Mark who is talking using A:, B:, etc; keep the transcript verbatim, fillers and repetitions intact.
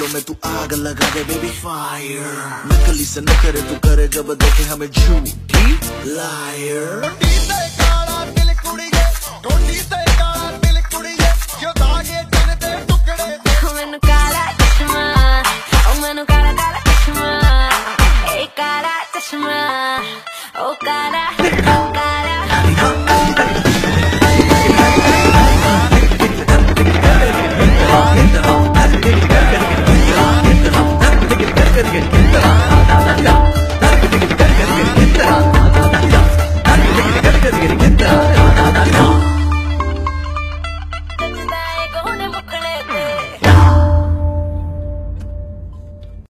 A: में तू आग लगा दे बेबी फायर। नकली से न करे तू करे जब देखे हमें झूठी लायर।
B: मैनू काला चश्मा, ओ मैनू काला काला चश्मा, ए काला चश्मा, ओ काला ओ काला।
A: Get